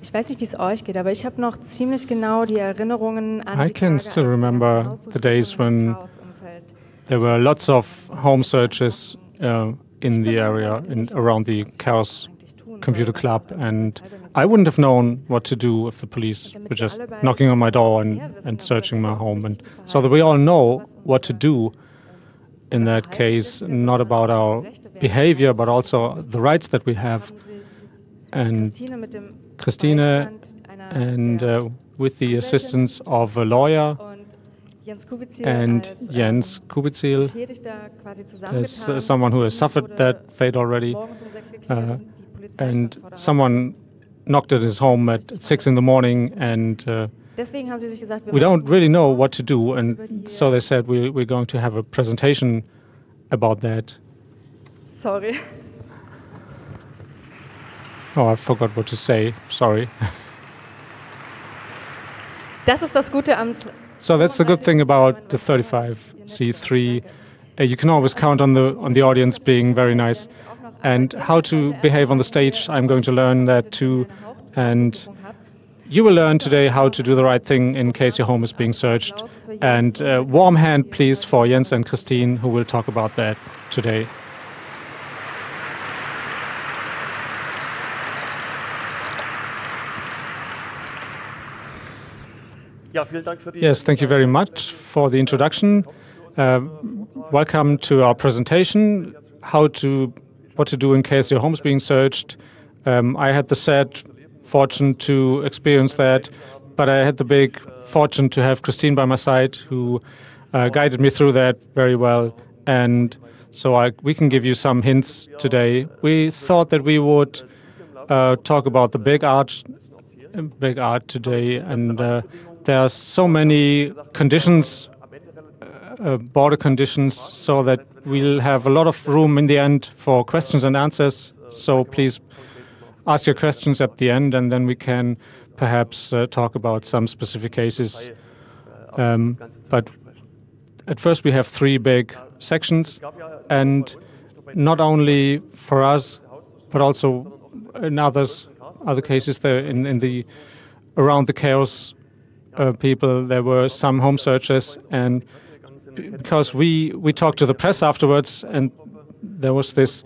Ich weiß nicht, wie es euch geht, aber ich habe noch ziemlich genau die Erinnerungen an I die can Tage, still als remember the days when there were lots of home searches in the area, around the Chaos Computer Club, and I wouldn't have known what to do if the police were just knocking on my door and searching my home. And so that we all know what to do in that case, not about our behavior, but also the rights that we have. And Christine, and with the assistance of a lawyer and Jens Kubizil, is someone who has suffered that fate already, and someone knocked at his home at 6 in the morning, and we don't really know what to do, and so they said we're going to have a presentation about that. Sorry. Oh, I forgot what to say. Sorry. Das ist das Gute am So that's the good thing about the 35C3. You can always count on the audience being very nice. And how to behave on the stage, I'm going to learn that too. And you will learn today how to do the right thing in case your home is being searched. And warm hand, please, for Jens and Christine, who will talk about that today. Yes, thank you very much for the introduction. Welcome to our presentation, what to do in case your home is being searched. I had the sad fortune to experience that, but I had the big fortune to have Christine by my side, who guided me through that very well. And so we can give you some hints today. We thought that we would talk about the big art today, and there are so many conditions, border conditions, so that we'll have a lot of room in the end for questions and answers. So please ask your questions at the end, and then we can perhaps talk about some specific cases. But at first we have 3 big sections, and not only for us, but also in other cases there around the Chaos people, there were some home searches, and because we talked to the press afterwards, and there was this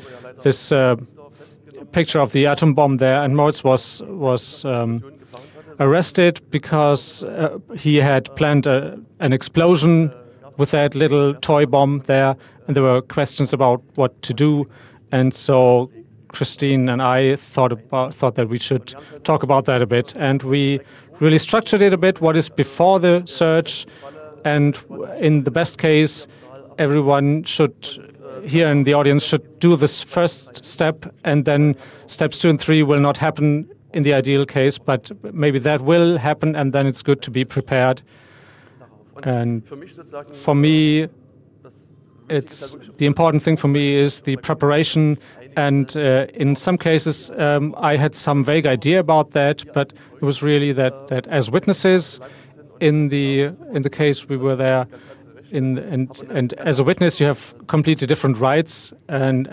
picture of the atom bomb there, and Moritz was arrested because he had planned an explosion with that little toy bomb there, and there were questions about what to do, and so Christine and I thought that we should talk about that a bit, and we really structured it a bit, what is before the search, and in the best case, everyone here in the audience should do this first step, and then steps 2 and 3 will not happen in the ideal case, but maybe that will happen, and then it's good to be prepared. And for me, the important thing for me is the preparation. And in some cases, I had some vague idea about that, but it was really that as witnesses in the case we were there, and as a witness you have completely different rights than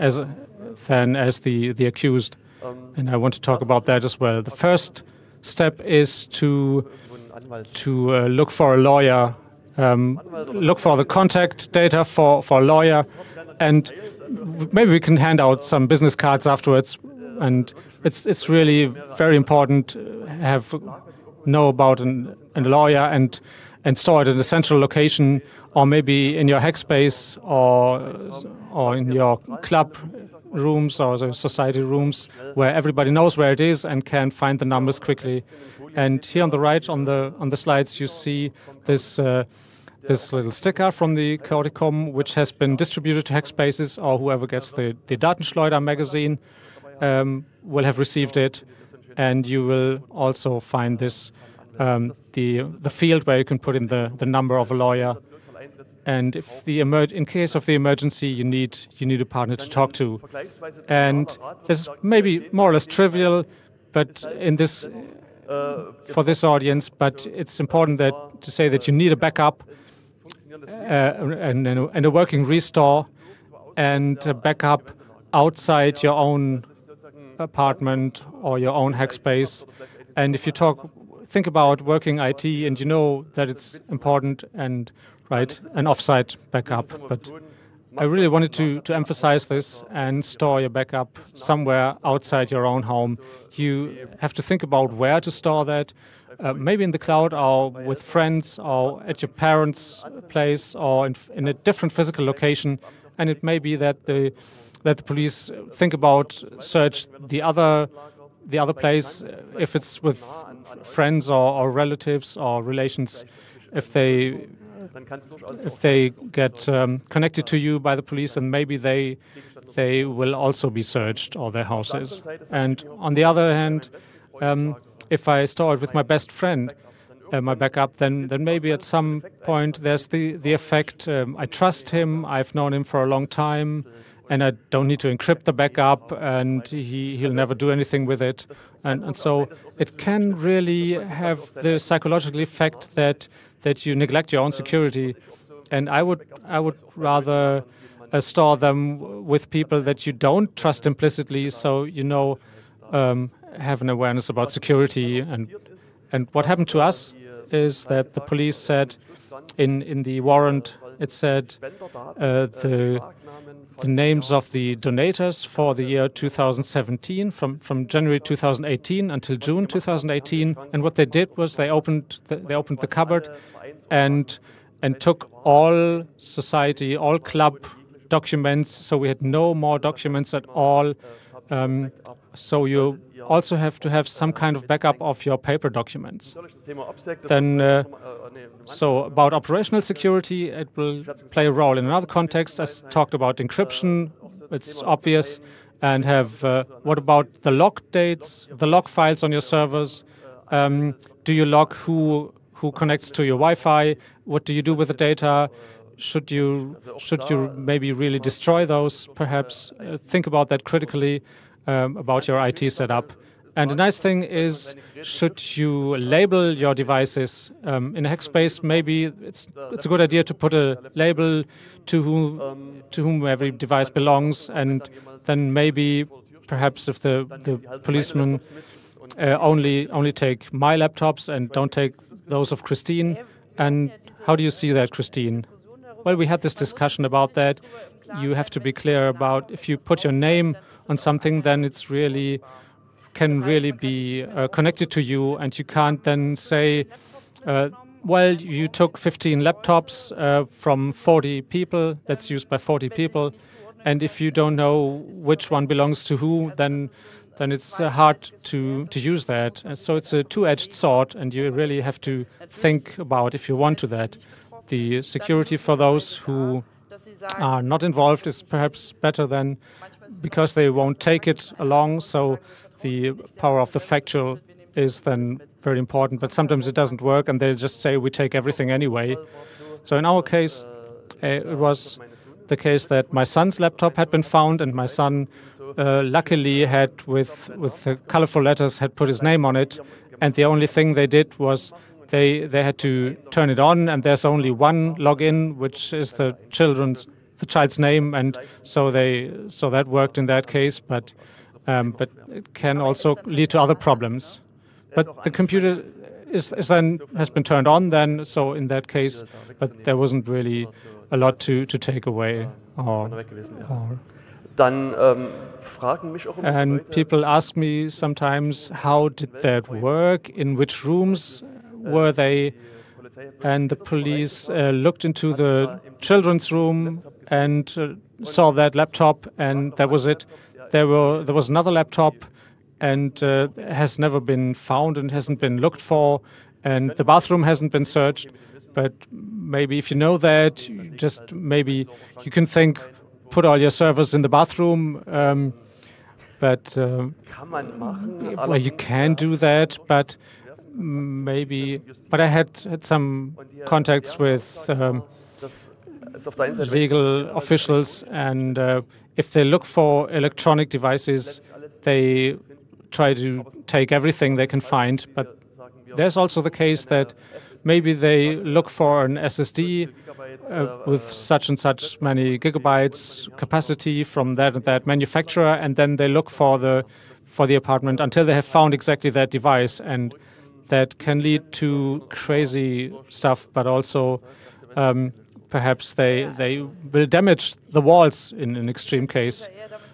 as the accused. And I want to talk about that as well. The first step is to look for a lawyer, look for the contact data for a lawyer, and maybe we can hand out some business cards afterwards. And it's really very important to know about a lawyer and store it in a central location, or maybe in your hackspace, or in your club rooms or the society rooms, where everybody knows where it is and can find the numbers quickly. And here on the right on the slides you see this little sticker from the Chaoticum, which has been distributed to Hackspaces, or whoever gets the Datenschleuder magazine will have received it. And you will also find this the field where you can put in the number of a lawyer. And if in case of the emergency, you need a partner to talk to. And this is maybe more or less trivial, but for this audience, but it's important to say that you need a backup and a working restore, and a backup outside your own apartment or your own hackspace. And if you think about working IT, and you know that it's important, and right, an offsite backup. But I really wanted to emphasize this and store your backup somewhere outside your own home. You have to think about where to store that, maybe in the cloud or with friends or at your parents' place or in a different physical location. And it may be that the police think about search the other place if it's with friends or relatives or relations, if they get connected to you by the police, and maybe they will also be searched, or their houses. And on the other hand, if I store it with my best friend, my backup, then maybe at some point there's the effect, I trust him, I've known him for a long time, and I don't need to encrypt the backup, and he'll never do anything with it. And so it can really have the psychological effect that you neglect your own security. And I would rather store them with people that you don't trust implicitly, so have an awareness about security. And what happened to us is that the police said in the warrant, it said the names of the donators for the year 2017, from January 2018 until June 2018. And what they did was they opened the cupboard and took all society, all club documents. So we had no more documents at all. So you also have to have some kind of backup of your paper documents. Then, so about operational security, it will play a role. In another context, I talked about encryption. It's obvious. And what about the log dates, the log files on your servers? Do you log who connects to your Wi-Fi? What do you do with the data? Should you maybe really destroy those? Perhaps think about that critically, about your IT setup. And the nice thing is, should you label your devices in a Hackspace? Maybe it's a good idea to put a label to whom every device belongs, and then maybe perhaps if the policemen only take my laptops and don't take those of Christine. And how do you see that, Christine? Well, we had this discussion about that. You have to be clear about if you put your name on something, then it's can really be connected to you, and you can't then say, well, you took 15 laptops from 40 people, that's used by 40 people, and if you don't know which one belongs to who, then it's hard to use that. So it's a two-edged sword, and you really have to think about, if you want to that, the security for those who are not involved is perhaps better than, because they won't take it along. So the power of the factual is then very important, but sometimes it doesn't work, and they just say we take everything anyway. So in our case, it was the case that my son's laptop had been found, and my son luckily had, with the colorful letters, had put his name on it, and the only thing they did was they had to turn it on, and there's only one login, which is the child's name, and so that worked in that case, but it can also lead to other problems. But the computer has been turned on then, so in that case, but there wasn't really a lot to take away. And people ask me sometimes, how did that work? In which rooms were they? And the police looked into the children's room and saw that laptop, and that was it. There was another laptop, and has never been found and hasn't been looked for, and the bathroom hasn't been searched. But maybe if you know that, maybe you can think, put all your servers in the bathroom. But you can do that, but I had some contacts with legal officials, and if they look for electronic devices, they try to take everything they can find. But there's also the case that maybe they look for an SSD with such and such many gigabytes capacity from that and that manufacturer, and then they look for for the apartment until they have found exactly that device, and that can lead to crazy stuff, but also perhaps they will damage the walls in an extreme case.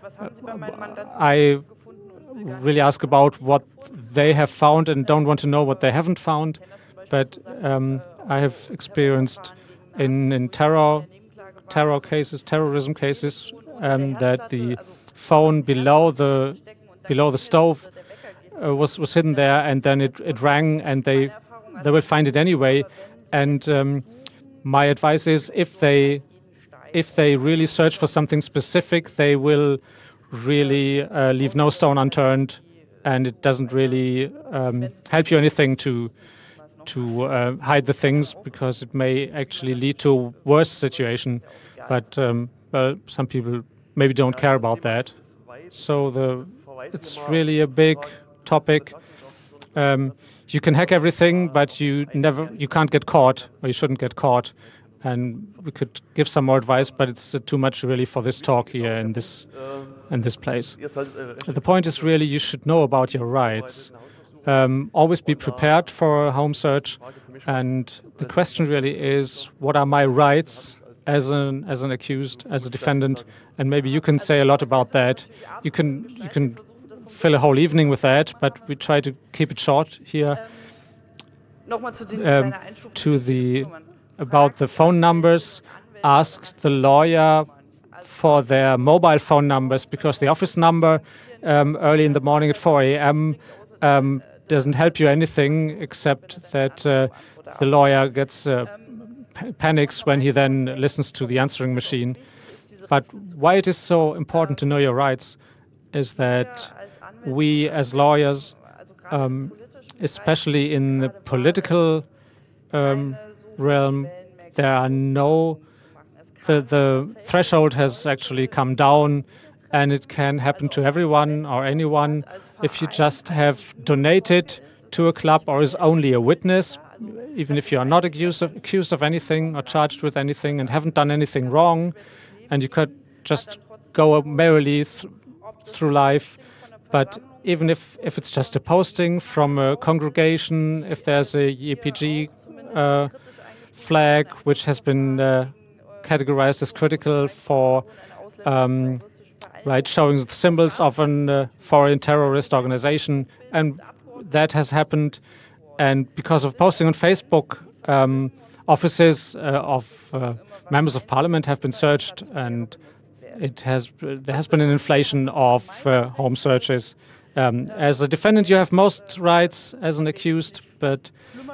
I really ask about what they have found and don't want to know what they haven't found, but I have experienced in terrorism cases, that the phone below the stove was hidden there, and then it rang, and they will find it anyway. And my advice is, if they really search for something specific, they will really leave no stone unturned, and it doesn't really help you anything to hide the things, because it may actually lead to a worse situation. But well, some people maybe don't care about that. So it's really a big topic. You can hack everything, but you can't get caught, or you shouldn't get caught. And we could give some more advice, but it's too much really for this talk here in this place. The point is really, you should know about your rights. Always be prepared for a home search. And the question really is, what are my rights as an accused, as a defendant? And maybe you can say a lot about that. You can fill a whole evening with that, but we try to keep it short here. About the phone numbers, ask the lawyer for their mobile phone numbers, because the office number early in the morning at 4 a.m. Doesn't help you anything, except that the lawyer gets panics when he then listens to the answering machine. But why it is so important to know your rights is that we as lawyers, especially in the political realm, the threshold has actually come down, and it can happen to everyone or anyone. If you just have donated to a club or is only a witness, even if you are not accused of anything or charged with anything and haven't done anything wrong, and you could just go merrily through life. But even if it's just a posting from a congregation, if there's a YPG flag which has been categorized as critical for showing the symbols of a foreign terrorist organization, and that has happened. And because of posting on Facebook, offices of members of parliament have been searched, and there has been an inflation of home searches. As a defendant, you have most rights as an accused, but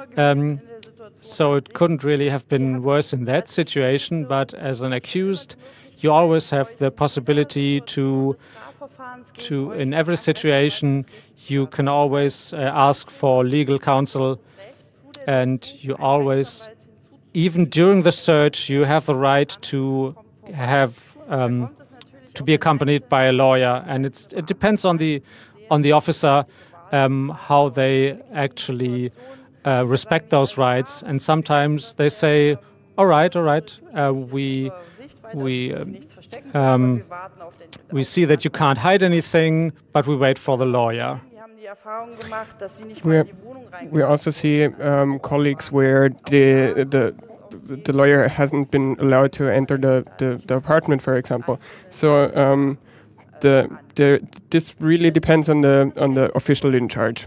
so it couldn't really have been worse in that situation. But as an accused, you always have the possibility to in every situation, you can always ask for legal counsel, and you always, even during the search, you have the right to have to be accompanied by a lawyer, and it depends on the officer how they actually respect those rights. And sometimes they say, all right, we see that you can't hide anything, but we wait for the lawyer. We also see colleagues where the lawyer hasn't been allowed to enter the apartment, for example. So this really depends on the official in charge.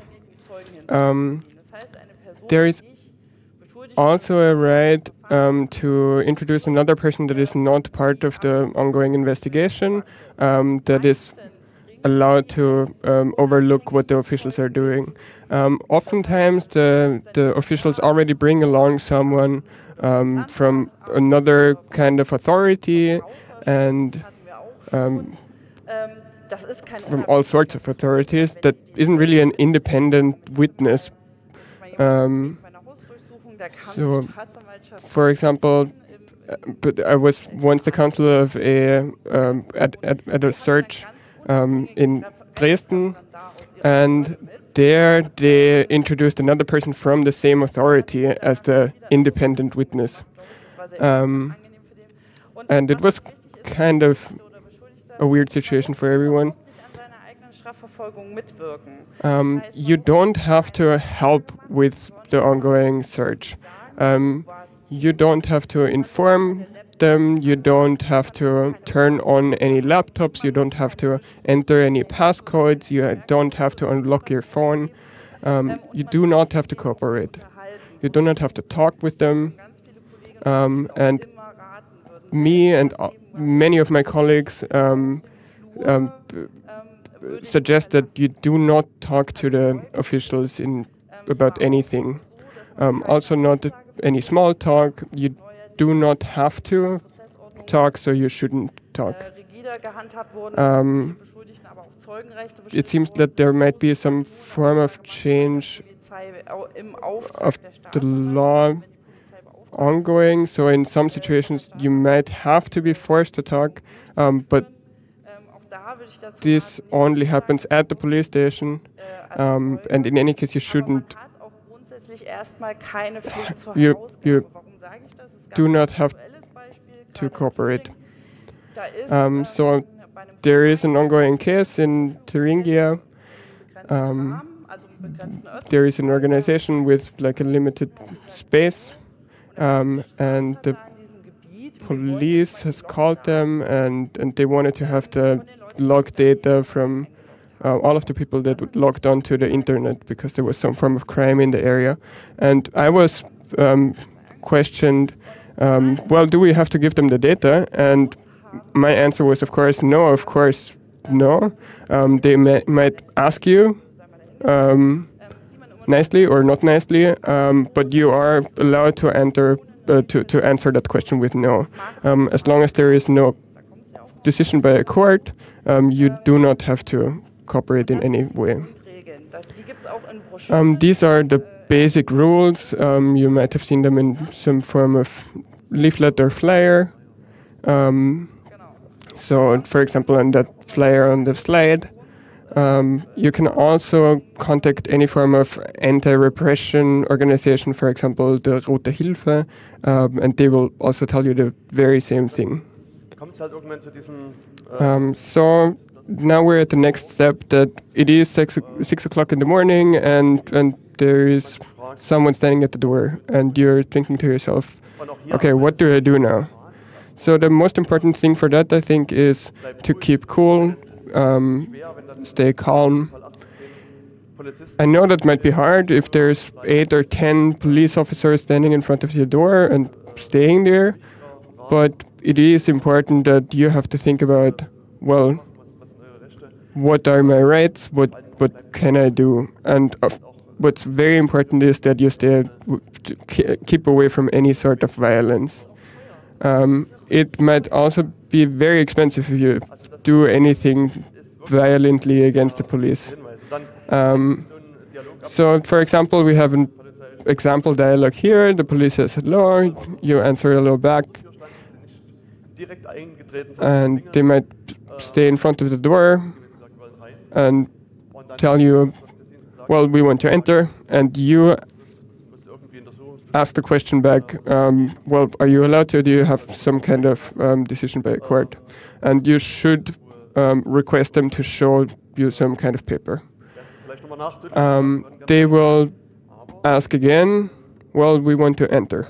There is also a right to introduce another person that is not part of the ongoing investigation, that is allowed to overlook what the officials are doing. Oftentimes, the officials already bring along someone from another kind of authority, and from all sorts of authorities, that isn't really an independent witness. So, for example, but I was once the counselor of at a search in Dresden, and there they introduced another person from the same authority as the independent witness, and it was kind of a weird situation for everyone. You don't have to help with the ongoing search. You don't have to inform them, you don't have to turn on any laptops, you don't have to enter any passcodes, you don't have to unlock your phone. You do not have to cooperate. You do not have to talk with them. And me and many of my colleagues suggest that you do not talk to the officials about anything. Also not any small talk. You do not have to talk, so you shouldn't talk. It seems that there might be some form of change of the law ongoing, so in some situations you might have to be forced to talk, but this only happens at the police station, and in any case you shouldn't. You do not have to cooperate. So there is an ongoing case in Thuringia. There is an organization with like a limited space, and the police has called them, and they wanted to have the log data from all of the people that logged onto the internet because there was some form of crime in the area. And I was questioned, well, do we have to give them the data? And my answer was, of course, no. They might ask you nicely or not nicely, but you are allowed to enter to answer that question with no. As long as there is no decision by a court, you do not have to cooperate in any way. These are the basic rules. You might have seen them in some form of leaflet or flyer. So, for example, on that flyer on the slide, you can also contact any form of anti-repression organization, for example, the Rote Hilfe, and they will also tell you the very same thing. So now we're at the next step, that it is 6 o'clock in the morning, and there is someone standing at the door, and you're thinking to yourself, okay, what do I do now? So the most important thing for that, I think, is to keep cool, stay calm. I know that might be hard if there's 8 or 10 police officers standing in front of your door and staying there, but it is important that you have to think about, well, what are my rights? What can I do? And what's very important is that you keep away from any sort of violence. It might also be very expensive if you do anything violently against the police. So, for example, we have an example dialogue here. The police says hello, you answer hello back, and they might stay in front of the door and tell you, well, we want to enter, and you ask the question back, well, are you allowed to, do you have some kind of decision by a court? And you should request them to show you some kind of paper. They will ask again, well, we want to enter.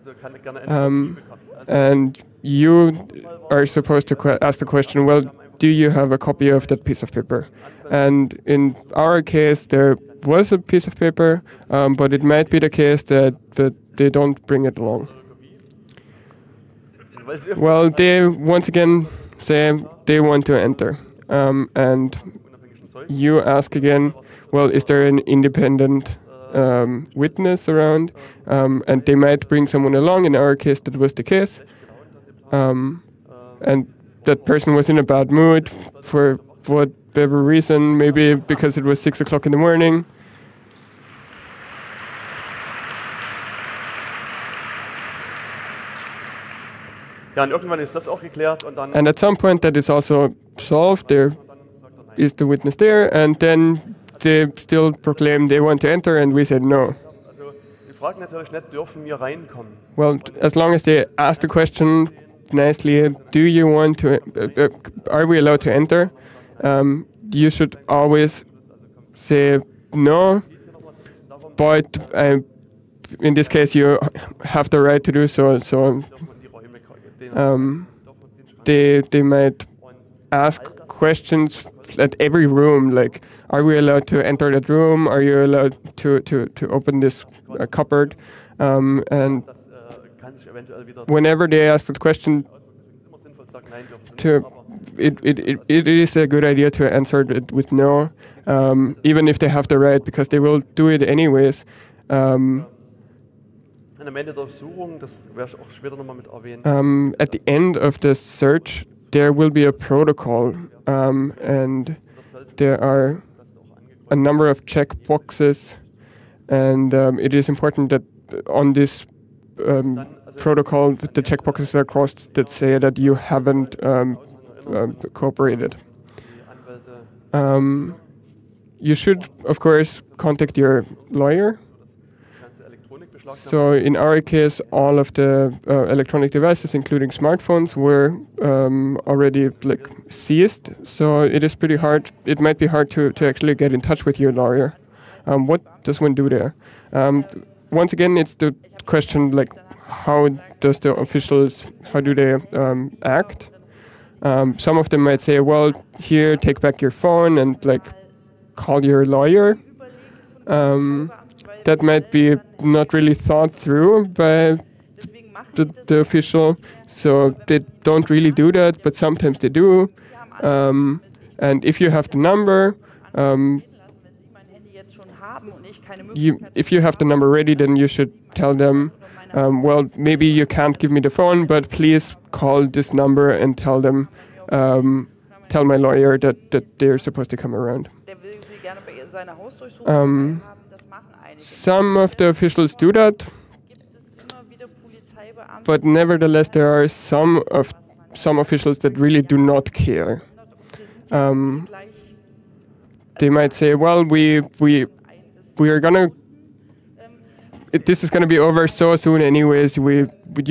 And you are supposed to ask the question, well, do you have a copy of that piece of paper? And in our case, there was a piece of paper, but it might be the case that they don't bring it along. Well, they once again say they want to enter. And you ask again, well, is there an independent witness around? And they might bring someone along. In our case, that was the case. And that person was in a bad mood for whatever reason, maybe because it was 6 o'clock in the morning. And at some point that is also solved. There is the witness there, and then they still proclaim they want to enter, and we said no. Well, as long as they ask the question nicely, do you want to, are we allowed to enter? you should always say no, but in this case you have the right to do so. So they might ask questions at every room, like, are we allowed to enter that room? Are you allowed to open this cupboard? And whenever they ask that question, it is a good idea to answer it with no, even if they have the right, because they will do it anyways. At the end of the search, there will be a protocol, and there are a number of checkboxes, and it is important that on this protocol, the checkboxes are crossed that say that you haven't cooperated. You should, of course, contact your lawyer. So in our case, all of the electronic devices, including smartphones, were already seized. So it is pretty hard. It might be hard to actually get in touch with your lawyer. What does one do there? Once again, it's the question how does the officials, how do they act? Some of them might say, well, here, take back your phone and call your lawyer. That might be not really thought through by the official, so they don't really do that, but sometimes they do. And if you have the number, if you have the number ready, then you should tell them, well, maybe you can't give me the phone, but please call this number and tell them, tell my lawyer that they're supposed to come around. Some of the officials do that, but nevertheless, there are some officials that really do not care. They might say, well, we are gonna. This is gonna be over so soon, anyways. The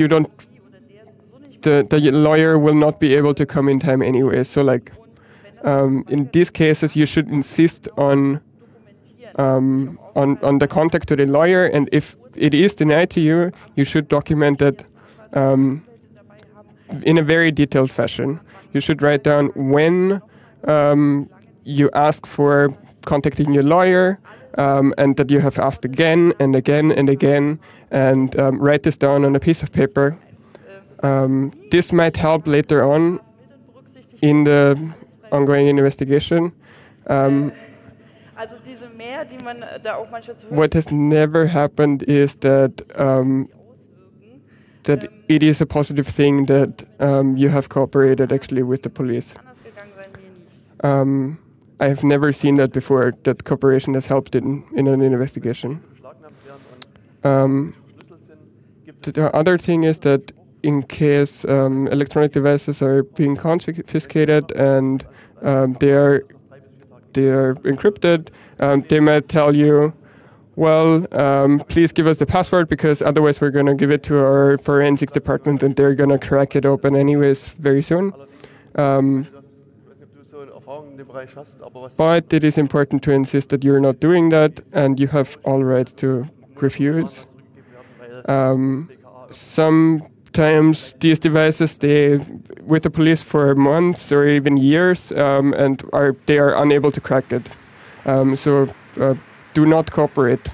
lawyer will not be able to come in time anyway. So, in these cases, you should insist on the contact to the lawyer, and if it is denied to you, you should document that in a very detailed fashion. You should write down when you ask for contacting your lawyer, and that you have asked again and again and again, and write this down on a piece of paper. This might help later on in the ongoing investigation. What has never happened is that that it is a positive thing that you have cooperated actually with the police. I have never seen that before, that cooperation has helped in an investigation. The other thing is that in case electronic devices are being confiscated and they are encrypted, they might tell you, well, please give us the password, because otherwise we're going to give it to our forensics department and they're going to crack it open anyways very soon. But it is important to insist that you're not doing that, and you have all rights to refuse. Sometimes these devices stay with the police for months or even years, and they are unable to crack it. So do not cooperate.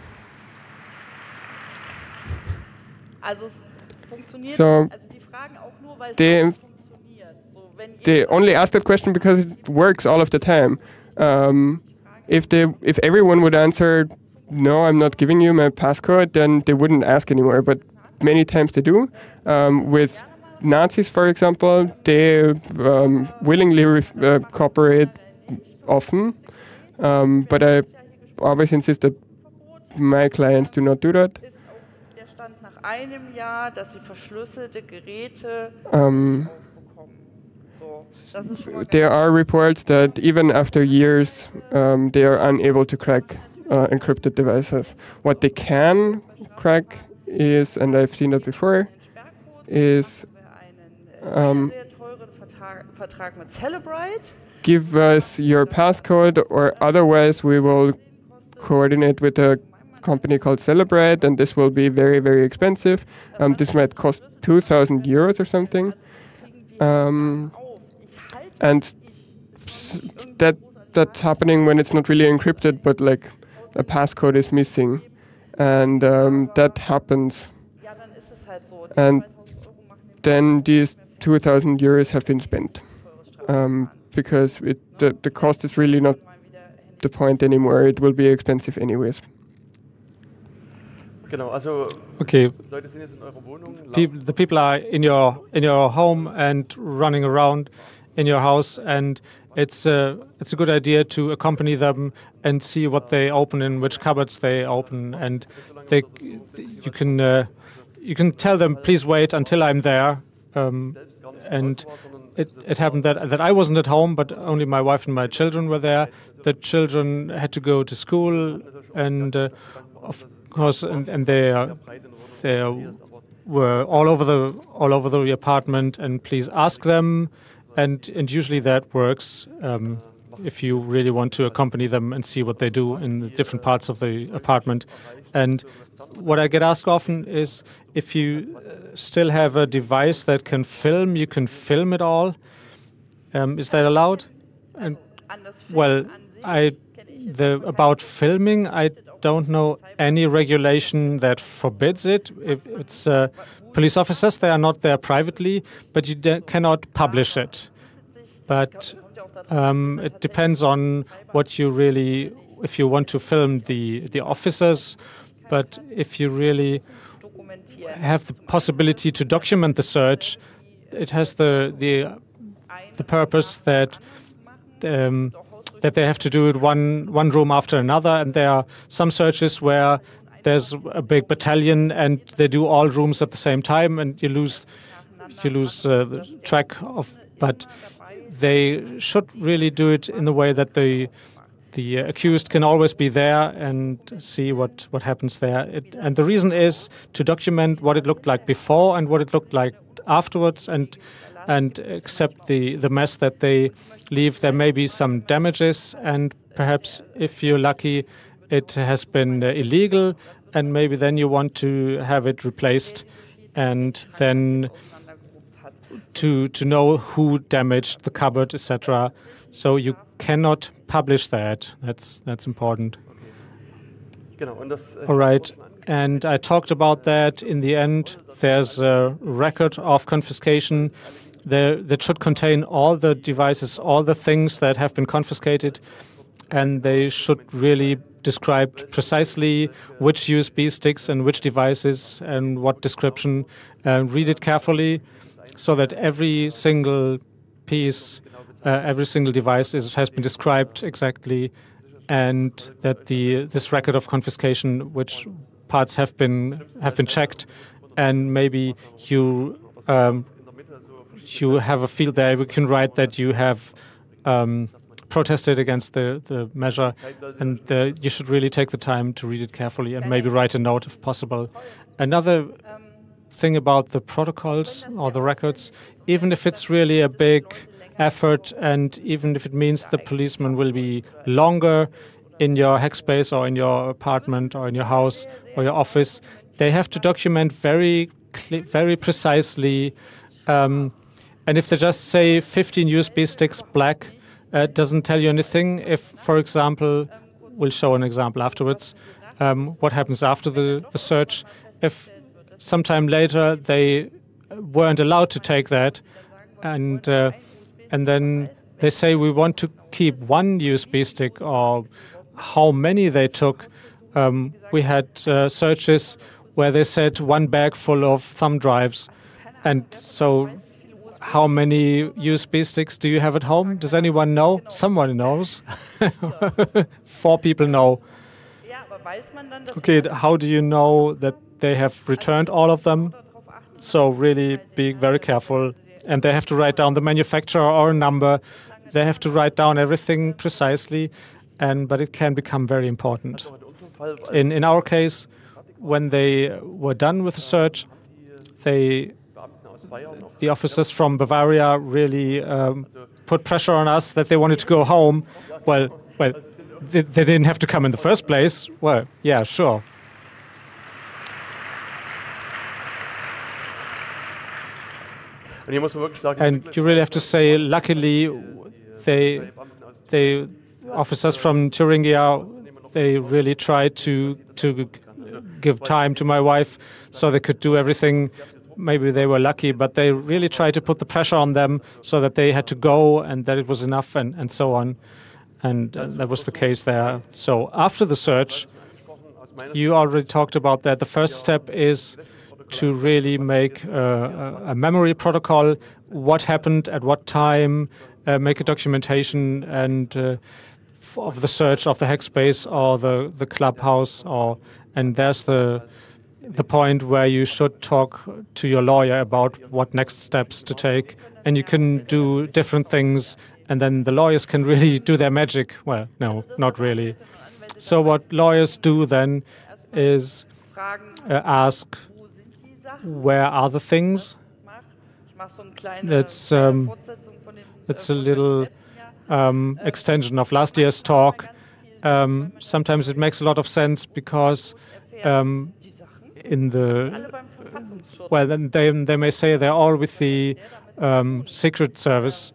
So they only ask that question because it works all of the time. If everyone would answer, no, I'm not giving you my passcode, then they wouldn't ask anymore. But many times they do. With Nazis, for example, they willingly cooperate often. But I always insist that my clients do not do that. There are reports that even after years, they are unable to crack encrypted devices. What they can crack is, and I've seen that before, is give us your passcode, or otherwise we will coordinate with a company called Celebrate, and this will be very, very expensive. This might cost 2,000 euros or something. And that's happening when it's not really encrypted, but like a passcode is missing. And that happens. And then these 2,000 euros have been spent. Because the cost is really not the point anymore. It will be expensive anyways. Okay, the people are in your home and running around in your house, and it's a good idea to accompany them and see what they open and which cupboards they open, and you can tell them, please wait until I'm there. And it happened that I wasn't at home, but only my wife and my children were there. The children had to go to school, and of course, and they were all over the apartment. And please ask them, and usually that works if you really want to accompany them and see what they do in the different parts of the apartment. And what I get asked often is if you still have a device that can film, you can film it all. Is that allowed? And well, about filming, I don't know any regulation that forbids it. If it's police officers, they are not there privately, but you cannot publish it. But it depends on what you really, if you want to film the officers. But if you really have the possibility to document the search, it has the purpose that they have to do it one room after another. And there are some searches where there's a big battalion and they do all rooms at the same time, and you lose the track of. But they should really do it in the way that the accused can always be there and see what happens there. And the reason is to document what it looked like before and what it looked like afterwards, and accept the mess that they leave. There may be some damages, and perhaps if you're lucky, it has been illegal, and maybe then you want to have it replaced, and then to know who damaged the cupboard, etc. So you cannot publish that. That's important. All right. And I talked about that. In the end, there's a record of confiscation that should contain all the devices, all the things that have been confiscated, and they should really describe precisely which USB sticks and which devices and what description. Read it carefully so that every single piece, every single device has been described exactly, and that this record of confiscation, which parts have been checked, and maybe you have a field there. We can write that you have protested against the measure, and you should really take the time to read it carefully and maybe write a note if possible. Another thing about the protocols or the records, even if it's really a big effort, and even if it means the policeman will be longer in your hackspace or in your apartment or in your house or your office, they have to document very precisely. And if they just say 15 USB sticks black, it doesn't tell you anything. If, for example, we'll show an example afterwards, what happens after the search. If sometime later they weren't allowed to take that, and then they say we want to keep one USB stick, or how many they took. We had searches where they said one bag full of thumb drives, and so how many USB sticks do you have at home? Does anyone know? Someone knows. 4 people know. Okay, how do you know that they have returned all of them? So really be very careful. And they have to write down the manufacturer or a number. They have to write down everything precisely, but it can become very important. In our case, when they were done with the search, the officers from Bavaria really put pressure on us that they wanted to go home. Well, they didn't have to come in the first place. Well, yeah, sure. And you really have to say, luckily, the officers from Thuringia, they really tried to give time to my wife so they could do everything. Maybe they were lucky, but they really tried to put the pressure on them so that they had to go and that it was enough and so on. And that was the case there. So after the search, you already talked about that. The first step is to really make a memory protocol, what happened at what time, make a documentation and of the search of the hack space or the clubhouse, and there's the point where you should talk to your lawyer about what next steps to take, and you can do different things, and then the lawyers can really do their magic. Well, no, not really. So what lawyers do then is ask, where are the things? That's a little extension of last year's talk. Sometimes it makes a lot of sense because in the then they may say they're all with the Secret Service,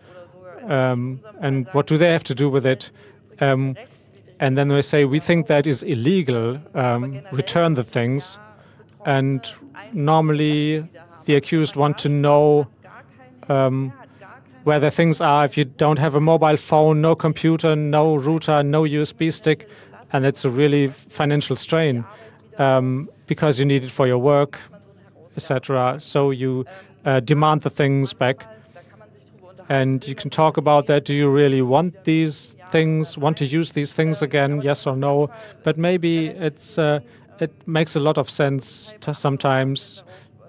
and what do they have to do with it? And then they say, we think that is illegal. Return the things. And normally the accused want to know where the things are. If you don't have a mobile phone, no computer, no router, no USB stick, and it's a really financial strain because you need it for your work, etc. So you demand the things back. And you can talk about that. Do you really want these things, want to use these things again, yes or no? But maybe it makes a lot of sense sometimes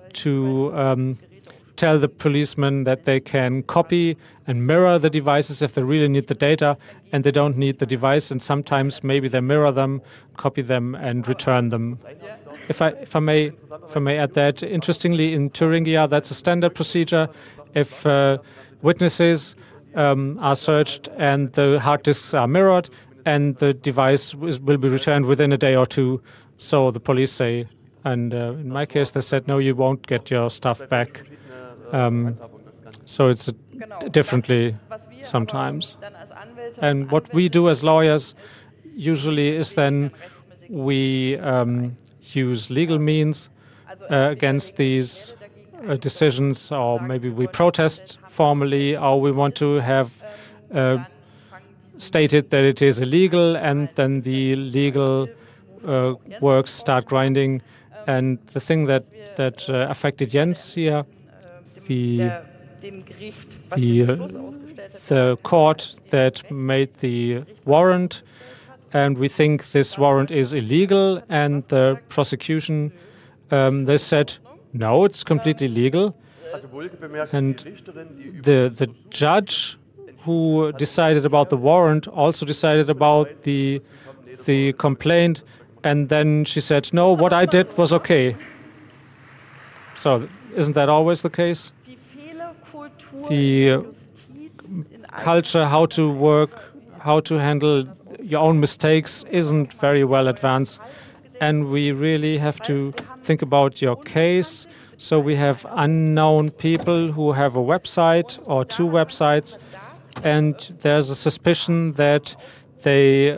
to tell the policemen that they can copy and mirror the devices if they really need the data, and they don't need the device, and sometimes maybe they mirror them, copy them, and return them. If I may add that, interestingly, in Thuringia, that's a standard procedure. If witnesses are searched and the hard disks are mirrored, and the device will be returned within a day or two, so the police say. And in my case, they said, no, you won't get your stuff back. So it's differently sometimes. And what we do as lawyers usually is then we use legal means against these decisions, or maybe we protest formally, or we want to have stated that it is illegal, and then the legal works start grinding. And the thing that affected Jens here, the court that made the warrant, and we think this warrant is illegal, and the prosecution, they said, no, it's completely legal. And the judge who decided about the warrant also decided about the complaint, and then she said, no, what I did was okay. So isn't that always the case? The culture, how to work, how to handle your own mistakes isn't very well advanced. And we really have to think about your case. So we have unknown people who have a website or two websites, and there's a suspicion that they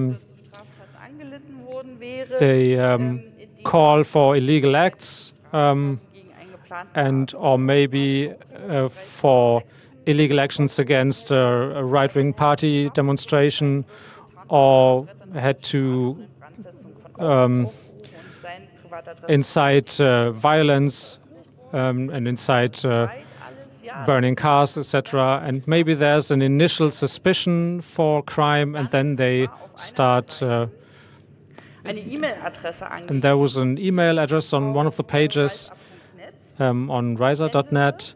call for illegal acts, and or maybe for illegal actions against a right-wing party demonstration, or had to incite violence and incite burning cars, etc. And maybe there's an initial suspicion for crime, and then they start. And there was an email address on one of the pages on riser.net,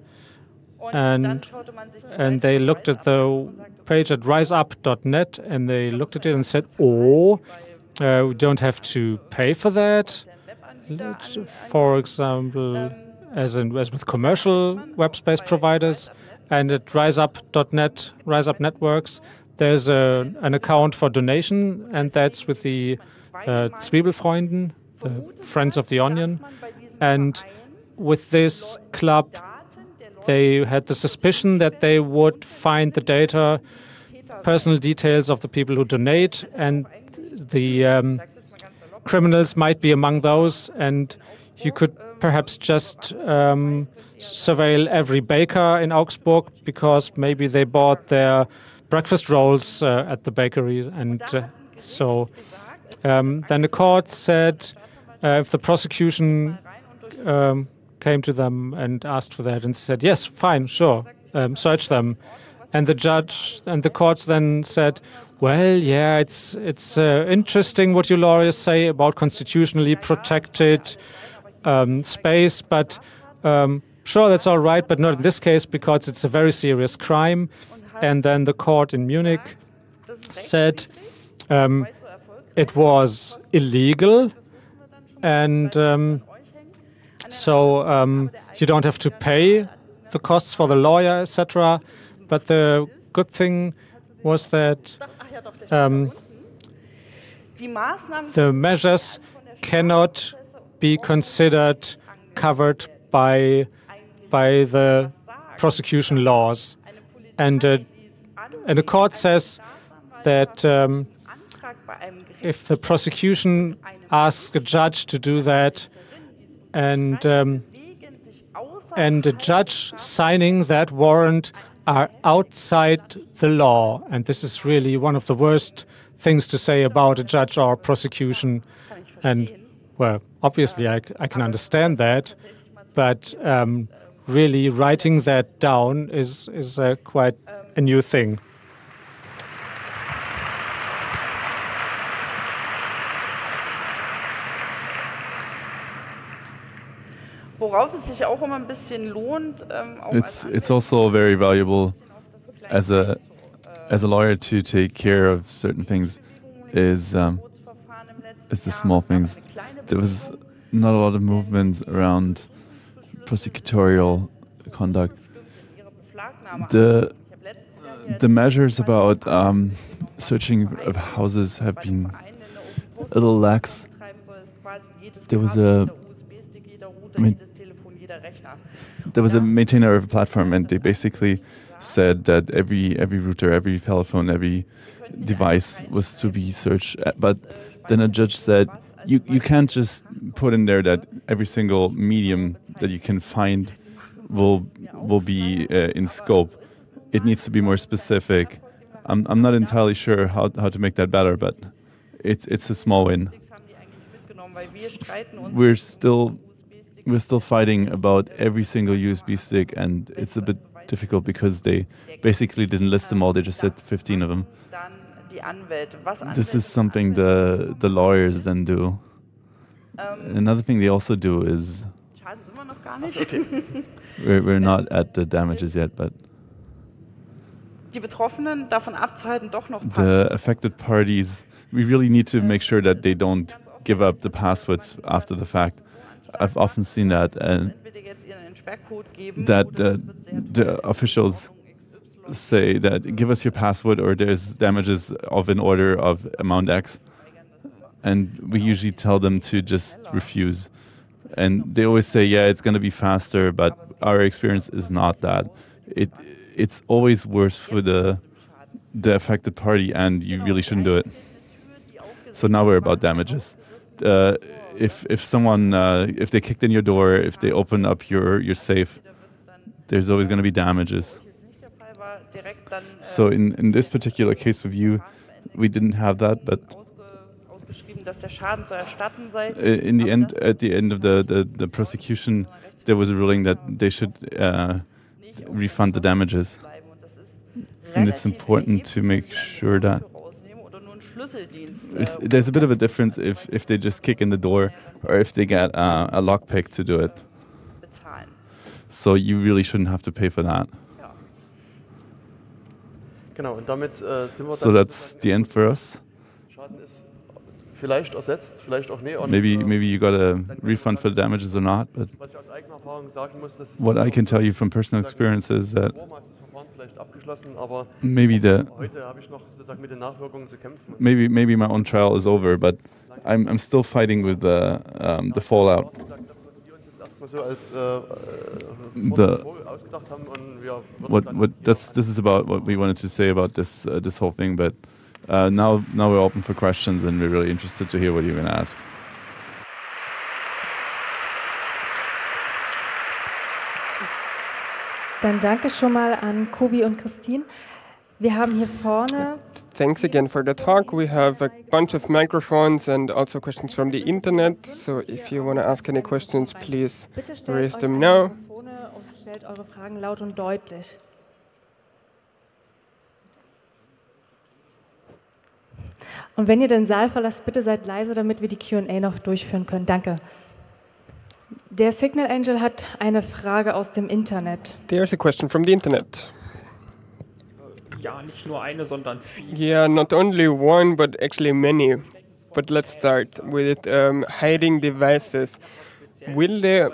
and they looked at the page at riseup.net, and they looked at it and said, "Oh, we don't have to pay for that." For example, as with commercial web space providers, and at RiseUp.net, RiseUp Networks, there's an account for donation, and that's with the Zwiebelfreunden, the Friends of the Onion. And with this club, they had the suspicion that they would find the data, personal details of the people who donate, and the criminals might be among those, and you could perhaps just surveil every baker in Augsburg because maybe they bought their breakfast rolls at the bakery. And so then the court said if the prosecution came to them and asked for that and said, yes, fine, sure, search them. And the judge and the courts then said, well, yeah, it's interesting what you lawyers say about constitutionally protected space, but sure, that's all right, but not in this case because it's a very serious crime. And then the court in Munich said it was illegal, and so you don't have to pay the costs for the lawyer, etc. But the good thing was that the measures cannot be considered covered by the prosecution laws. And the court says that if the prosecution asks a judge to do that, and the judge signing that warrant are outside the law, and this is really one of the worst things to say about a judge or prosecution. And well, obviously I can understand that, but really writing that down is quite a new thing. It's also very valuable as a lawyer to take care of certain things is the small things. There was not a lot of movement around prosecutorial conduct. The measures about searching of houses have been a little lax. There was a maintainer of a platform, and they basically said that every router, every telephone, every device was to be searched. But then a judge said, you can't just put in there that every single medium that you can find will be in scope. It needs to be more specific. I'm not entirely sure how to make that better, but it's a small win. We're still fighting about every single USB stick, and it's a bit difficult because they basically didn't list them all. They just said 15 of them. This is something the lawyers then do. Another thing they also do is we're not at the damages yet, but the affected parties, we really need to make sure that they don't give up the passwords after the fact. I've often seen that, and that the officials say that give us your password or there's damages of an order of amount X, and we usually tell them to just refuse. And they always say, yeah, it's going to be faster, but our experience is not that. It's always worse for the affected party, and you really shouldn't do it. So now we're about damages. If someone if they kicked in your door, if they open up your safe, there's always going to be damages. So in this particular case with you, we didn't have that, but in the end, at the end of the prosecution, there was a ruling that they should refund the damages, and it's important to make sure that. There's a bit of a difference if they just kick in the door or if they get a lockpick to do it. So you really shouldn't have to pay for that. So that's the end for us. vielleicht ersetzt, vielleicht auch nicht. Maybe you got a refund for the damages or not, but Was ich aus eigener Erfahrung sagen muss, dass what I can tell you from personal experience is that vormals das Verfahren vielleicht abgeschlossen, aber maybe heute habe ich noch sozusagen mit den Nachwirkungen zu kämpfen. maybe my own trial is over, but I'm still fighting with the fallout. Das, was wir uns jetzt erstmal so als ausgedacht haben und wir This is about what we wanted to say about this whole thing, but now we're open for questions and we're really interested to hear what you're going to ask. Dann danke schon mal an Kobi und Christine. Wir haben hier vorne Thanks again for the talk. We have a bunch of microphones and also questions from the internet. So if you want to ask any questions, please bitte stellt raise euch them an now. Mikrofone und stellt eure Fragen laut und deutlich. Und wenn ihr den Saal verlasst, bitte seid leise, damit wir die Q&A noch durchführen können. Danke. Der Signal Angel hat eine Frage aus dem Internet. There's a question from the internet. Ja, nicht nur eine, sondern viele. Yeah, not only one, but actually many. But let's start with hiding devices. Will they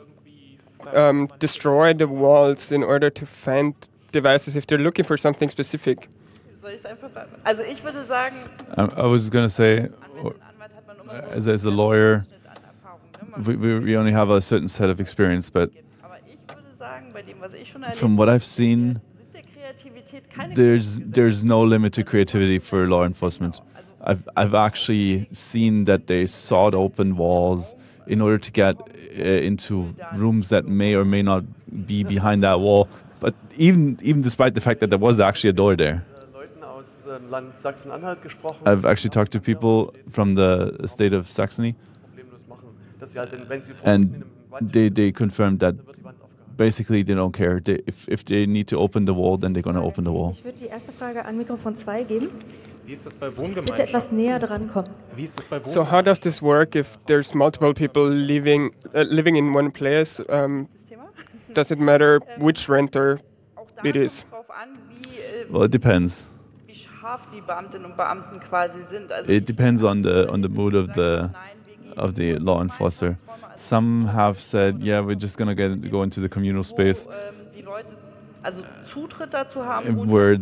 destroy the walls in order to find devices if they're looking for something specific? Soll ich es einfach also ich würde sagen, I was going to say, Anwalt hat man immer as a lawyer, an Erfahrung, ne? we only have a certain set of experience, but Aber ich würde sagen, bei dem, was ich schon erlebt from what I've seen, sind der Kreativität keine there's no limit to creativity for law enforcement. I've actually seen that they sawed open walls in order to get into rooms that may or may not be behind that wall. But even despite the fact that there was actually a door there, Leuten aus Land Sachsen-Anhalt gesprochen, I've actually talked to people from the state of Saxony, problemlos machen, dass sie halt, wenn sie and they confirmed that basically they don't care. If they need to open the wall, then they're going to open the wall. Ich würde die erste Frage an Mikrofon 2 geben. Wie ist das bei Bitte Wohngemeinschaften? etwas näher dran kommen. Wie ist das bei So how does this work if there's multiple people living in one place? Thema. Does it matter which renter Auch da it kommt is? es drauf an, Well, it depends. wie scharf die Beamtinnen und Beamten quasi sind. Also It depends on the mood of the law enforcer. Some have said, yeah, we're just going to go into the communal space, die Leute also Zutritt dazu haben, where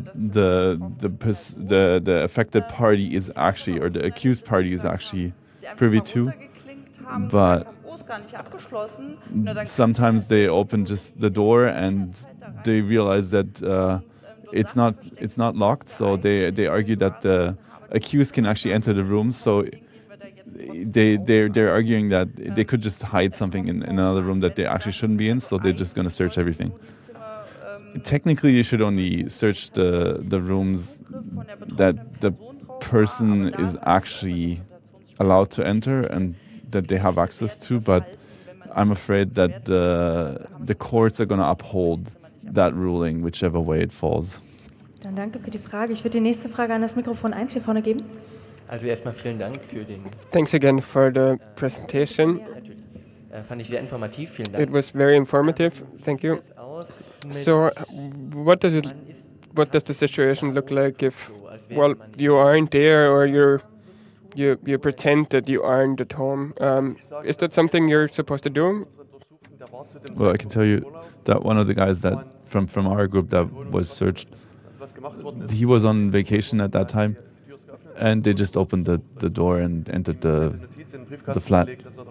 the affected party is actually, or the accused party is actually privy to. But gar nicht abgeschlossen. Na, dann sometimes they open just the door and they realize that it's not locked. So they argue that the accused can actually enter the room. So they're arguing that they could just hide something in another room that they actually shouldn't be in. So they're just going to search everything. Technically, you should only search the rooms that the person is actually allowed to enter and that they have access to, but I'm afraid that the courts are going to uphold that ruling, whichever way it falls. Dann danke für die Frage. Ich würde die nächste Frage an das Mikrofon 1 hier vorne geben. Also erstmal vielen Dank für den, Thanks again for the presentation. natürlich, fand ich sehr informativ, vielen Dank. It was very informative. Thank you. Aus mit, So, what does the situation look like if, well, you aren't there or you pretend that you aren't at home? Is that something you're supposed to do? Well, I can tell you that one of the guys that from our group that was searched, he was on vacation at that time, and they just opened the door and entered the flat,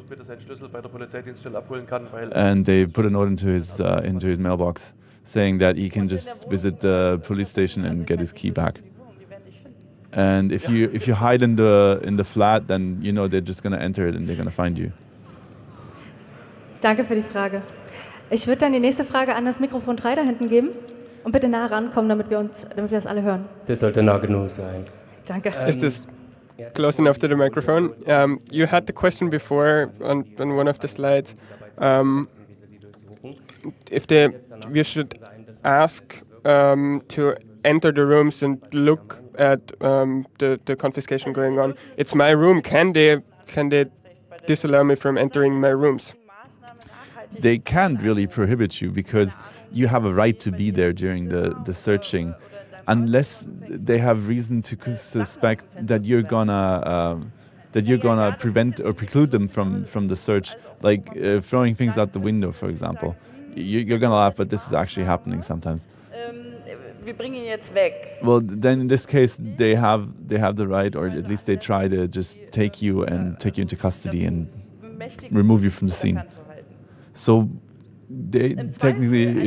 and they put a note into his mailbox saying that he can just visit the police station and get his key back. And if you hide in the flat, then you know they're just gonna enter it and they're gonna find you. Danke für die Frage. Ich würde dann die nächste Frage an das Mikrofon 3 da hinten geben. Und bitte nah rankommen, damit wir das alle hören. das sollte nah genug sein. Danke. Is this close enough to the microphone? You had the question before on one of the slides. We should ask to enter the rooms and look at the confiscation going on. It's my room. Can they disallow me from entering my rooms? They can't really prohibit you because you have a right to be there during the searching, unless they have reason to suspect that you're gonna that you're gonna prevent or preclude them from the search, like throwing things out the window, for example. You're gonna laugh, but this is actually happening sometimes. Wir bringen ihn jetzt weg. Well, then in this case, they have the right, or at least they try to just take you into custody and remove you from the scene. So, they technically,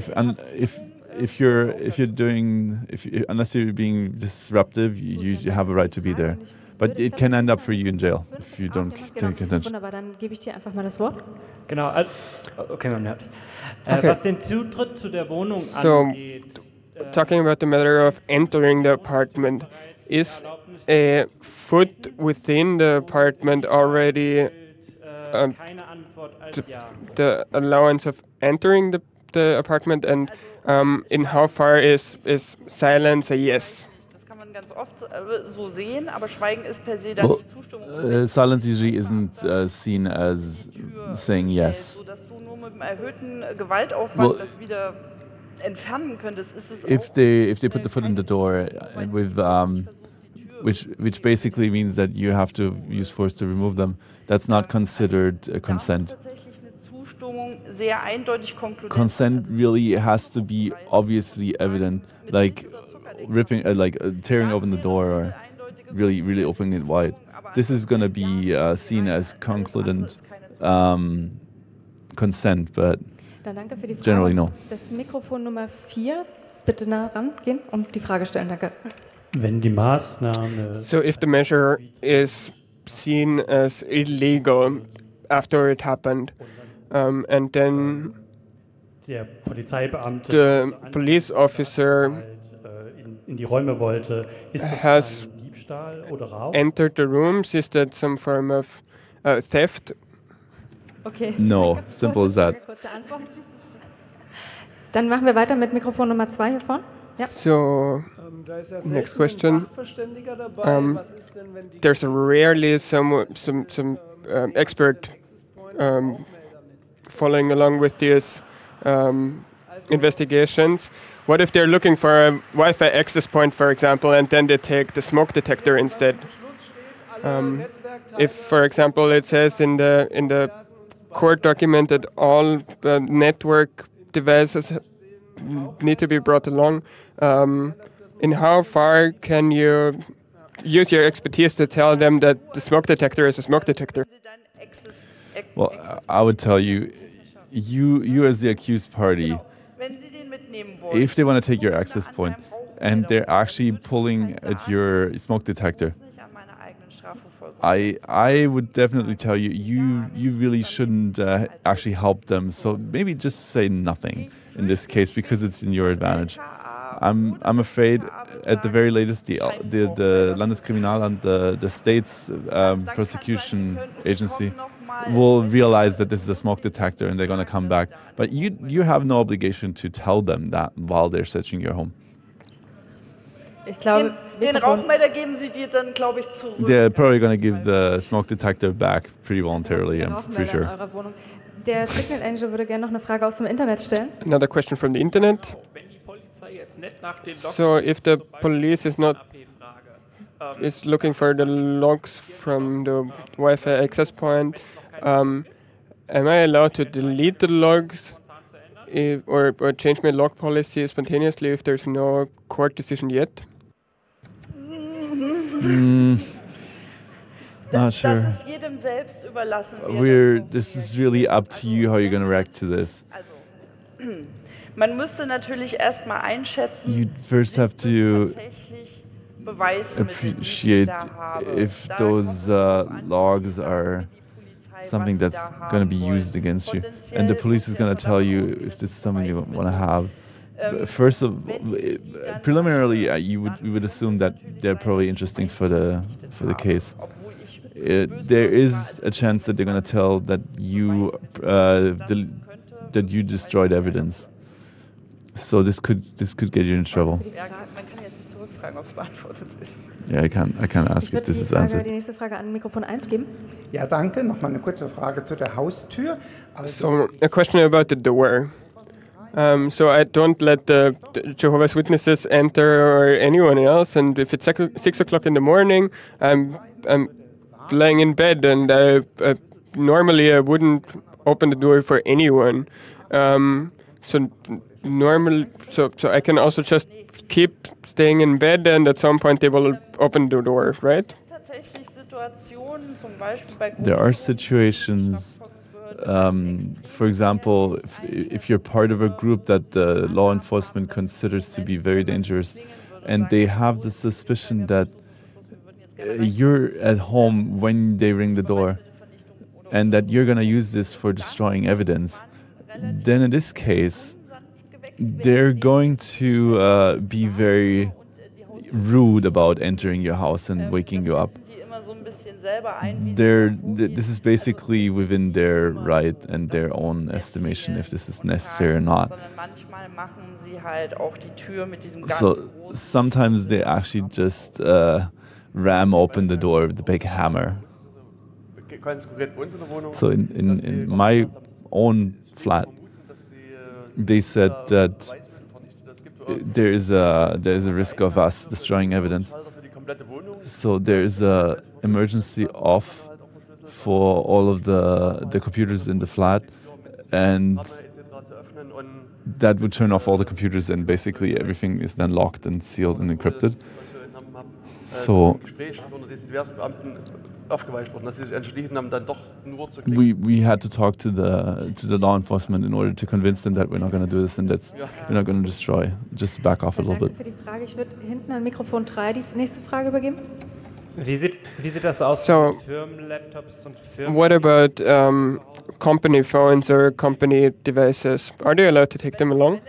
unless you're being disruptive, you have a right to be there. But it can end up for you in jail if you don't take attention. Wunderbar, dann gebe ich dir einfach mal das Wort. Genau, okay, man hört. Okay. Was den Zutritt zu der Wohnung So, angeht. talking about the matter of entering the apartment, is a foot within the apartment already Keine Antwort als ja. the allowance of entering the apartment, and in how far is silence a yes? Das kann man ganz oft so sehen, aber Schweigen ist per se dann nicht Zustimmung. Silence usually isn't seen as saying yes. Sodass du nur mit einem erhöhten Gewaltaufwand das wieder entfernen könntest, ist es If they put the foot in the door with which basically means that you have to use force to remove them, that's not considered consent. tatsächlich eine Zustimmung sehr eindeutig konkludent. Consent really has to be obviously evident, like tearing open the door or really opening it wide. This is going to be seen as concludent consent, but Dann danke für die Frage. Generally no. Das Mikrofon Nummer 4, bitte nah rangehen und die Frage stellen, danke. Wenn die Maßnahme. So if the measure is seen as illegal after it happened, and then Der Polizeibeamte the police officer in die Räume wollte, ist das has dann Diebstahl oder Raub? entered the rooms, is that some form of theft? Okay. No, Danke. simple as that. Kurze Antwort. Dann machen wir weiter mit Mikrofon Nummer 2 hier vorne. Ja. So, next question. There's rarely some expert following along with these investigations. What if they're looking for a Wi-Fi access point, for example, and then they take the smoke detector instead? If, for example, it says in the court document that all network devices need to be brought along, in how far can you use your expertise to tell them that the smoke detector is a smoke detector? Well, I would tell you, you as the accused party, if they want to take your access point and they're actually pulling at your smoke detector, I would definitely tell you, you really shouldn't actually help them. So maybe just say nothing in this case because it's in your advantage. I'm afraid at the very latest the Landeskriminalamt, the state's prosecution agency, will realize that this is a smoke detector and they're going to come back. But you have no obligation to tell them that while they're searching your home. Ich glaube, Den Rauchmelder geben Sie dir dann, glaube ich, zurück. They're probably going to give the smoke detector back pretty voluntarily, I'm pretty sure. in eurer Wohnung. Der Signal Angel würde gerne noch eine Frage aus dem Internet stellen. Another question from the internet. So if the police is looking for the logs from the Wi-Fi access point, am I allowed to delete the logs or change my log policy spontaneously if there's no court decision yet? Not sure. Das ist jedem selbst überlassen. This is really up to you how you're going to react to this. Man müsste natürlich erstmal einschätzen, You first have to tatsächlich Beweismittel, appreciate if those logs are something that's going to be used against you. And the police is going to tell you if this is something you want to have. First of preliminarily, we would assume that they're probably interesting for the case. There is a chance that they're going to tell that you destroyed evidence. So this could get you in trouble. Yeah, I can't ask if this is answered. Die nächste Frage an Mikrofon 1 geben. Ja, danke. Nochmal eine kurze Frage zu der Haustür. So a question about the door. So I don't let the Jehovah's Witnesses enter or anyone else. And if it's 6 o'clock in the morning, I'm laying in bed, and normally I wouldn't open the door for anyone. So I can also just keep staying in bed, and at some point they will open the door, right? There are situations, for example, if you're part of a group that the law enforcement considers to be very dangerous, and they have the suspicion that you're at home when they ring the door, and that you're going to use this for destroying evidence, then in this case, they're going to be very rude about entering your house and waking you up. This is basically within their right and their own estimation if this is necessary or not. So sometimes they actually just ram open the door with a big hammer. So in my own flat, they said that there is a risk of us destroying evidence. So there is a emergency off for all of the computers in the flat, and that would turn off all the computers, and basically everything is then locked and sealed and encrypted. So we had to talk to the law enforcement in order to convince them that we're not going to do this and that we're not going to destroy. Just back off a little bit. Danke für die Frage. Ich würde hinten an Mikrofon 3 die nächste Frage übergeben. Wie sieht das aus So, mit Firmenlaptops und Firmen? what about company phones or company devices? Are they allowed to take them along?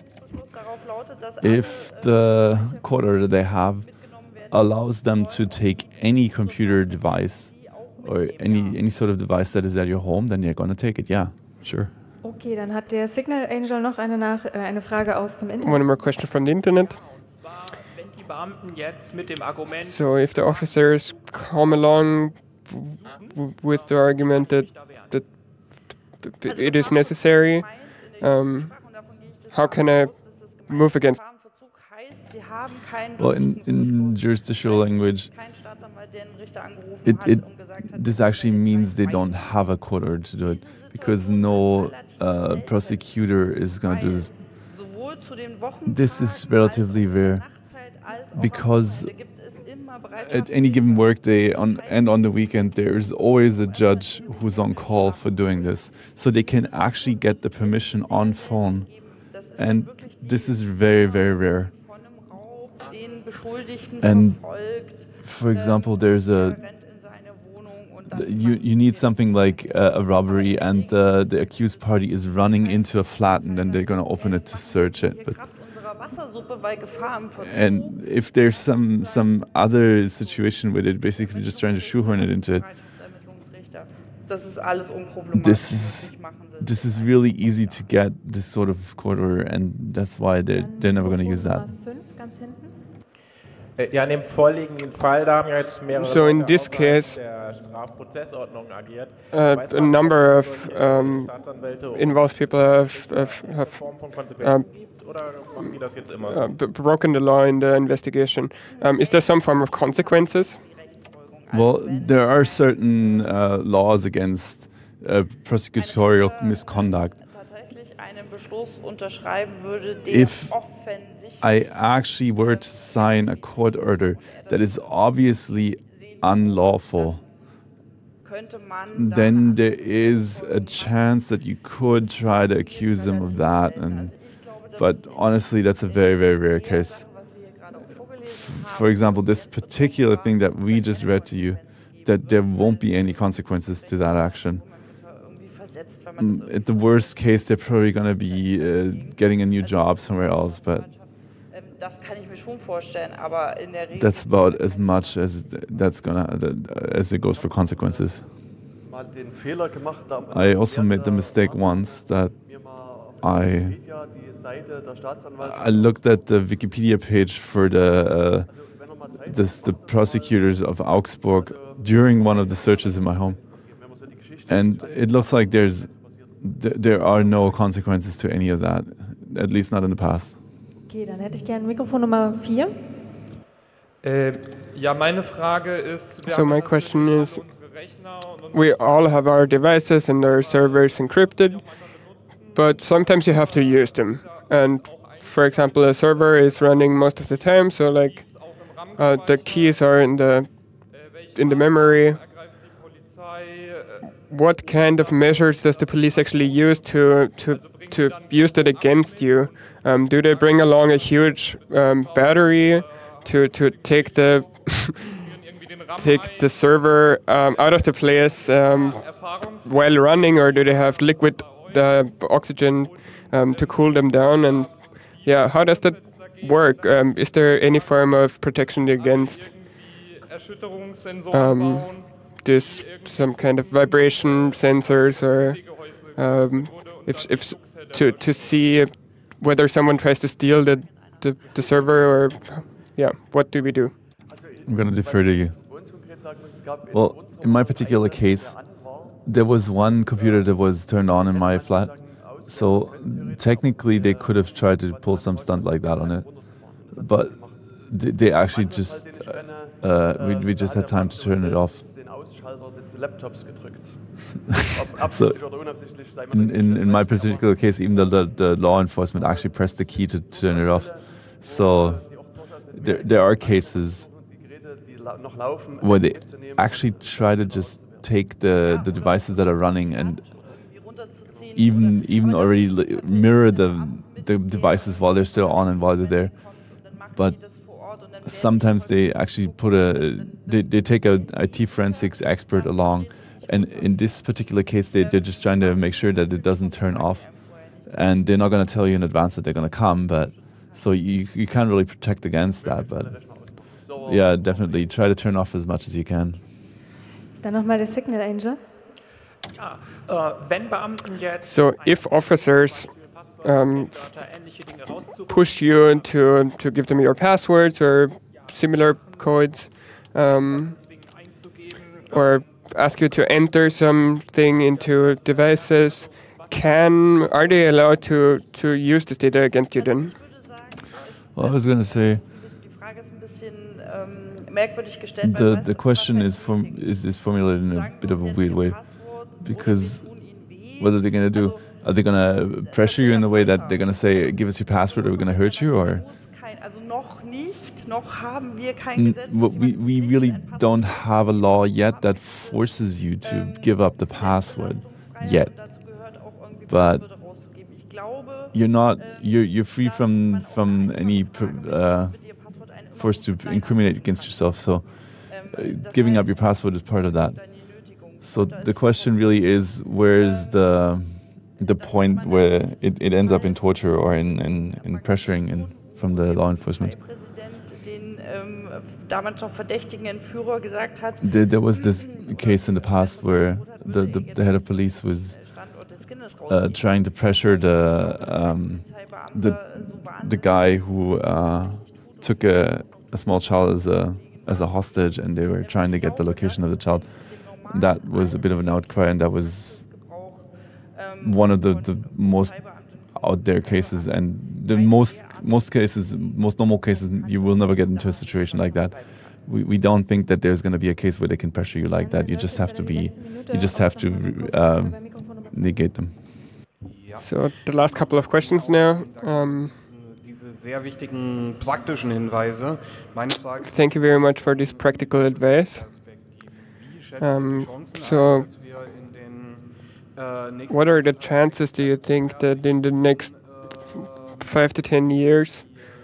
If the court order they have allows them to take any computer device or any sort of device that is at your home, then you're going to take it, yeah, sure. Okay, dann hat der Signal Angel noch eine Frage aus dem Internet. One more question from the internet. Wenn die Beamten jetzt mit dem Argument, So if the officers come along with the argument that it is necessary, how can I move against? Well, in jurisdictional language, this actually means they don't have a court order to do it, because no prosecutor is going to do this. This is relatively rare, because at any given workday and on the weekend, there is always a judge who's on call for doing this. So they can actually get the permission on phone. And this is very, very rare. And for example, there's you need something like a robbery, and the accused party is running into a flat, and then they're going to open it to search it. And if there's some other situation where they're basically just trying to shoehorn it into it, this is really easy to get this sort of court order, and that's why they're never going to use that. Ja, in dem vorliegenden Fall, da haben ja jetzt mehrere So in this case, der Strafprozessordnung agiert. a number of involved people have broken the law in the investigation. Is there some form of consequences? Well, there are certain laws against prosecutorial misconduct. If I actually were to sign a court order that is obviously unlawful, then there is a chance that you could try to accuse them of that. But honestly, that's a very, very rare case. For example, this particular thing that we just read to you, that there won't be any consequences to that action. At the worst case, they're probably going to be getting a new job somewhere else, but that's about as much as as it goes for consequences. I also made the mistake once that I looked at the Wikipedia page for the prosecutors of Augsburg during one of the searches in my home, and it looks like there are no consequences to any of that, at least not in the past. Okay, dann hätte ich gerne Mikrofon Nummer 4. Ja, meine Frage ist, So my question is, we all have our devices and our servers encrypted, but sometimes you have to use them. And for example, a server is running most of the time, so like the keys are in the memory. What kind of measures does the police actually use to use that against you? Do they bring along a huge battery to take the take the server out of the place while running, or do they have liquid oxygen to cool them down? And yeah, how does that work? Is there any form of protection against this, some kind of vibration sensors, or if to see whether someone tries to steal the server, or yeah, what do we do? I'm going to defer to you. Well, in my particular case, there was one computer that was turned on in my flat, so technically they could have tried to pull some stunt like that on it, but they actually just we just had time to turn it off. So in my particular case, even the law enforcement actually pressed the key to turn it off. So there are cases where they actually try to just take the devices that are running and even already mirror the devices while they're still on and while they're there. But sometimes they actually they take a IT forensics expert along, and in this particular case they're just trying to make sure that it doesn't turn off, and they're not going to tell you in advance that they're going to come, but so you can't really protect against that. But yeah, definitely try to turn off as much as you can. Dann nochmal der Signal Angel. So if officers push you to give them your passwords or similar codes, or ask you to enter something into devices, are they allowed to use this data against you then? Well, I was going to say, the question is formulated in a bit of a weird way, because what are they going to do? Are they going to pressure you in the way that they're going to say, give us your password or we're going to hurt you? Or we really don't have a law yet that forces you to give up the password yet. But you're free from any force to incriminate against yourself. So giving up your password is part of that. So the question really is, where's the point where it ends up in torture or in pressuring from the law enforcement? There was this case in the past where the head of police was trying to pressure the guy who took a small child as a hostage, and they were trying to get the location of the child. That was a bit of an outcry, and that was one of the most out there cases, and the most normal cases, you will never get into a situation like that. We don't think that there's going to be a case where they can pressure you like that. You just have to negate them. So the last couple of questions now. Diese sehr wichtigen praktischen Hinweise. Thank you very much for this practical advice. So, what are the chances, do you think, that in the next 5 to 10 years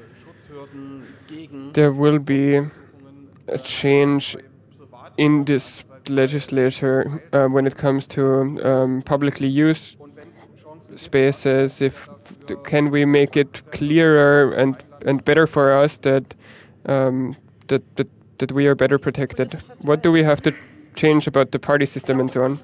there will be a change in this legislature when it comes to publicly used spaces? Can we make it clearer and better for us that we are better protected? What do we have to change about the party system and so on?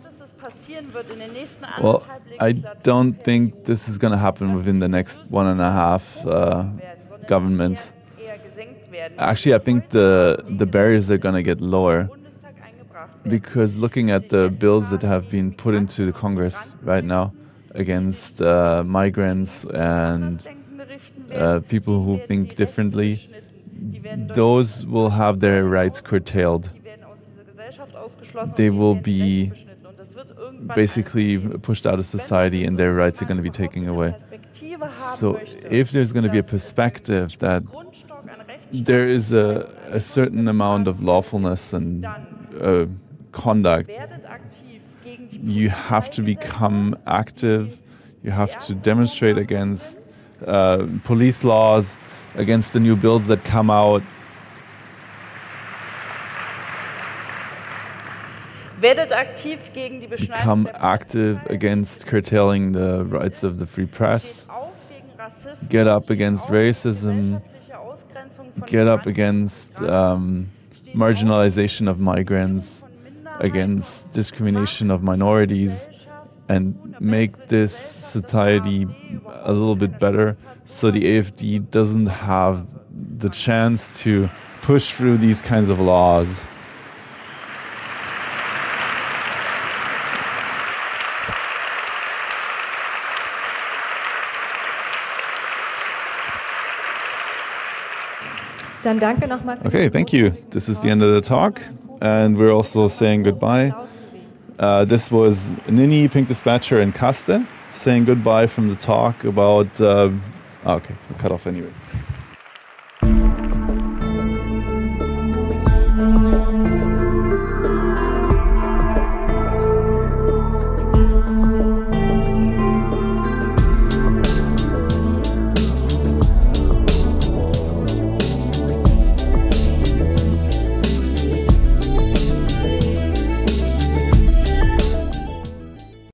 Well, I don't think this is going to happen within the next 1.5 governments. Actually, I think the barriers are going to get lower, because looking at the bills that have been put into the Congress right now against migrants and people who think differently, those will have their rights curtailed. They will be basically pushed out of society and their rights are going to be taken away. So if there's going to be a perspective that there is a certain amount of lawfulness and conduct, you have to become active, you have to demonstrate against police laws, against the new bills that come out. Become active against curtailing the rights of the free press. Get up against racism. Get up against marginalization of migrants, against discrimination of minorities, and make this society a little bit better so the AfD doesn't have the chance to push through these kinds of laws. Dann danke nochmal. Okay, thank you. This is the end of the talk, and we're also saying goodbye. This was Nini, Pink Dispatcher, and Kaste saying goodbye from the talk about... okay, I'll cut off anyway.